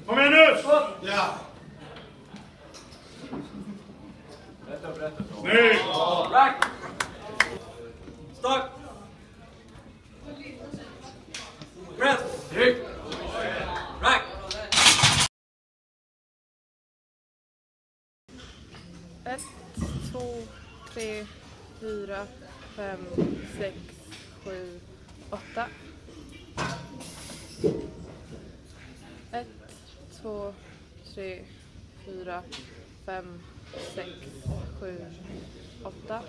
Kom igen nu! Ja! Berätta. Snyggt! Rack! Start! Press! Rack! 1, 2, 3, 4, 5, 6, 7, 8. 1, 2, 3, 4, 5, 6, 7, 8.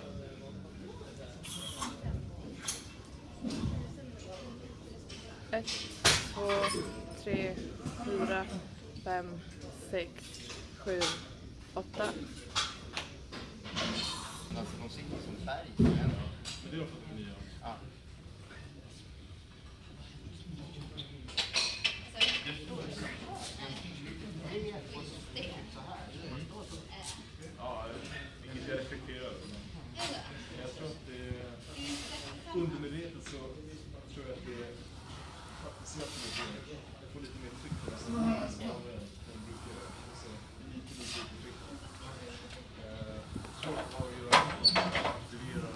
1, 2, 3, 4, 5, 6, 7, 8. Alltså de sitter som färg. Men det är också nya. Ja. Ja, vilket jag respekterar. Jag tror att det är undermedvetet så tror jag att det är faktiskt jag får lite mer tryck på det som jag brukar göra. Så lite tryck. Så har vi ju aktiverar.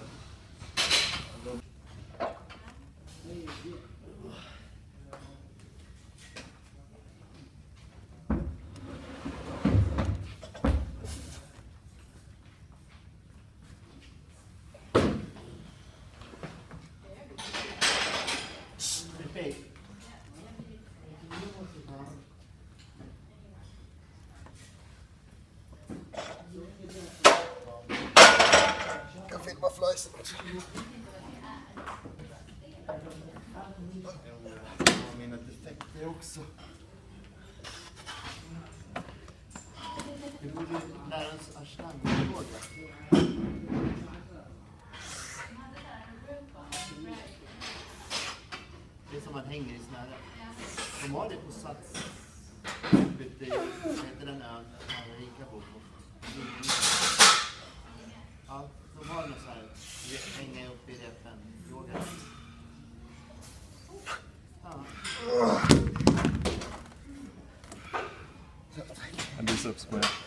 Jag filmar flöjsen. Mina defekter också. Vi borde lära oss ashtanga-yoga. Det är som man hänger i snöre. De har det på Sats. Vad heter den ön? Rika bor på. Ja, de har något så här. Hänga upp i repen. Yoga. Ja. En biceps på det.